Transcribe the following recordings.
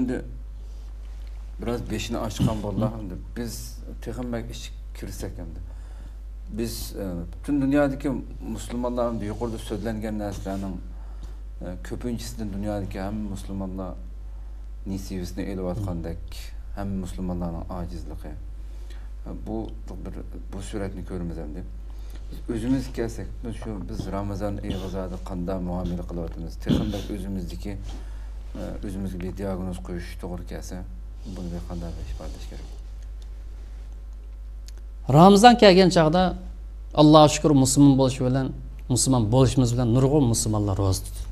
Şimdi biraz beşini açkan vallahi biz texinmek iş kirsek endi. Biz bütün dünyadaki Müslümanların yukarıda söylengen narsalarning köpüncisinden dünyadaki hem Müslümanlar nisibisini elib atqandek hem Müslümanların acizligi. Bu suratni ko'ramiz endi. Özümüz kelsek, biz Ramazan ayıg'izada qanday muomala qilyapmiz? Texindak özümüzge bir diagnoz qo'yish to'g'ri kelsa, buni qanday ifodalash kerak? Ramazan kelgan chaqda Allohga shukr musulmon bo'lish bilan, musulmon bo'lishimiz bilan nurg'un musulmonlar ro'za tutdi.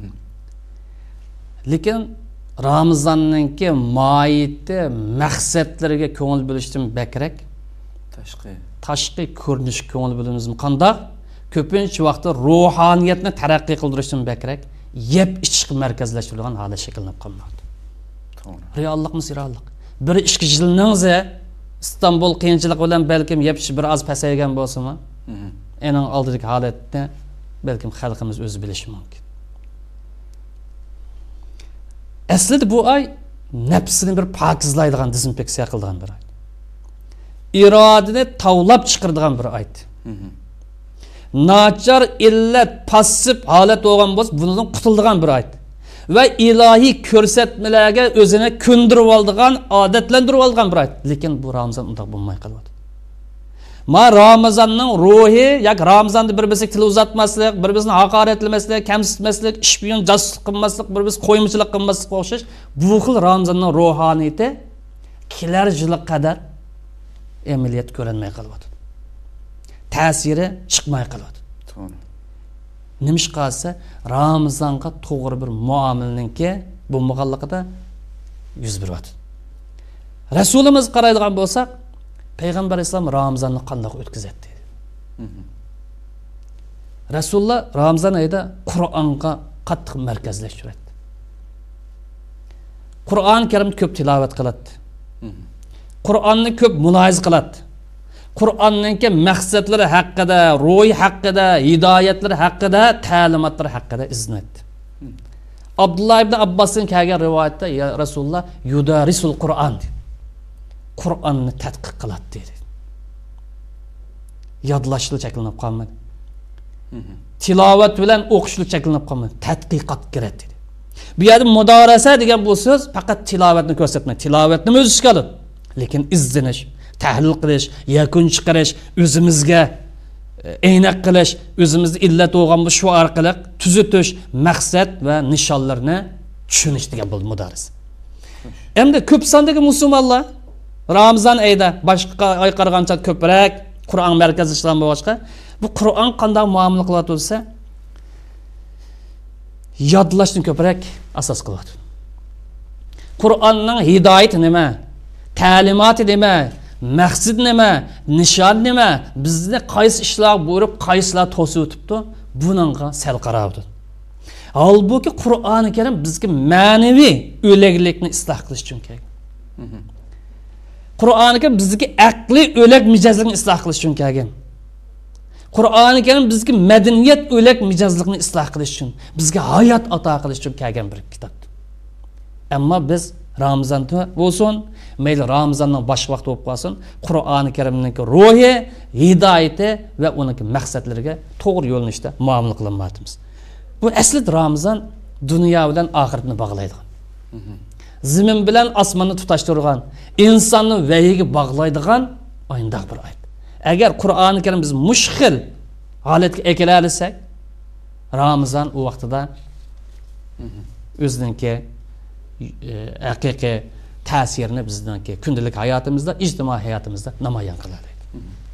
Lekin Ramazanningki moyiti maqsadlariga ko'ngil bo'lishdan bakrak tashqi ko'rinish ko'ngil bo'lishimiz qanday? Ko'pincha vaqtda ruhaniyatni taraqqiy qildirishdan bakrak yeb ichishga markazlashtirilgan holat shakllanib qolmoqda. To'g'ri. Reallikmi reallik. Bir 2 yilningizda İstanbul qiyinchilik bilan balkim yeb ichish bir oz pasaygan bo'lsa-mi? Ening oldidagi holatni balkim xalqimiz o'zi bilishi mumkin. Aslida bu ay nafsini bir pokizlaydigan, dezinfeksiya qiladigan bir ay. İradini tavlab chiqiradigan bir ay. Nachar illat passiv holat bo'lgan bo'lsa, bundan qutuladigan bir ay. Ve ilahi ko'rsatmalarga o'zini ko'ndirib oldigan, odatlantirib olgan bir ay. Lekin bu Ramazan undaq bo'lmay qoladi. Ma Ramazanning ruhi, yoki Ramazanda bir-birimizni til uzatmaslik, bir-birimizni haqoratlamaslik, kamsitmaslik, ishbiyon jasuslik qilmaslik, bir-birimiz qo'yimchilik qilmaslik o'xshash bu xil Ramazanning ruhaniyati kelar yilga qadar amaliyot ko'rinmay qoladi. Ta'siri chiqmay qoladi. To'g'ri. Nimish qalsa Ramazanga to'g'ri bir muomalaningki bo'lmaganligida yuz beryapti. Rasulimiz qaraydigan bo'lsak, Payg'ambar islom Ramazonni qanday o'tkazadi dedi. Rasululloh Ramazon oyida Qur'onga qattiq markazlashtiradi. Qur'on Karim ko'p tilovat qiladi. Qur'onni ko'p mulohiza qiladi. Qur'onning maqsadlari haqida, ruhi haqida, hidoyatlari haqida, ta'limotlari haqida iznatdi. Abdullah ibn Abbosning kelgan rivoyatda ya Rasululloh yudarisul Qur'on dedi. Qur'onni tadqiq qiladi dedi. Yodlashli cheklanib qolmadi. Tilovat bilan o'qishli cheklanib qolmadi. Tadqiqot kerak dedi. Bu yerda mudorasa degan bu so'z faqat tilovatni ko'rsatmaydi. Tilovatni o'z ichiga oladi. Lekin izzinish, tahlil qilish, yakun chiqarish, o'zimizga aynak qilish, o'zimizni illat bo'lgan bu shu orqali tuzitish, maqsad va nishonlarni tushunish degan bu mudoris. Endi ko'p sondagi musulmonlar Ramazan oyida boshqa oy qaragancha ko'proq Qur'on markazi ishlan boshqa bu Qur'on qanday muomala qiladi bo'lsa, yodlashni ko'proq asos qiladi. Qur'onning hidoyati nima? Ta'limoti nima? Maqsad nima? Nishon nima? Bizni qaysi ishlar buyurib, qaysilar to'sib o'tibdi? Buningga sal qarabdi. Halbuki Qur'oni Karim bizga ma'naviy o'laklikni isloh qilish uchun kelgan. Qur'oni Karim bizga aqliy o'lak mijozlikni isloh qilish uchun kelgan. Qur'oni Karim bizga madaniyat o'lak mijozlikni isloh qilish uchun, bizga hayot ato qilish uchun kelgan bir kitob. Ammo biz Ramazonda bo'lsin, mayli Ramazonning bosh vaqti bo'lib qolsin, Qur'oni Karimning ruhi, hidoyati va uning maqsadlariga to'g'ri yo'nalishda muomala qilinmayapmiz. Bu asli Ramazon dunyo bilan oxiratni bog'laydigan. Zimin bilan osmonni tutashtirgan, insonni vahiga bog'laydigan oyindaq bir oy. Agar Qur'oni Karim biz mushkil holatga ekilasak, Ramazon u vaqtida o'ziningki haqiqiy ta'sirini bizningki kundalik hayotimizda, ijtimoiy hayotimizda namoyon qiladi.